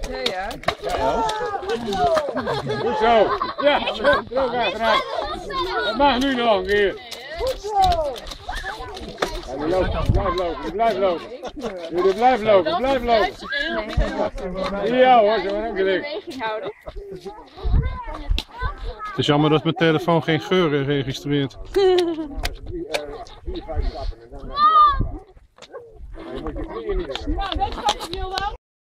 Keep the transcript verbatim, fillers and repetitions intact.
Ja, ja. Goed zo. Ja, terug achteruit. Dat mag nu nog een keer. Ja, loopt, blijf lopen, blijf lopen. Jullie blijf lopen, blijf lopen. Ja hoor, ze waren ook gelijk. Het is jammer dat mijn telefoon geen geuren registreert. vier, vijf stappen en dan... Je moet je knieën niet doen.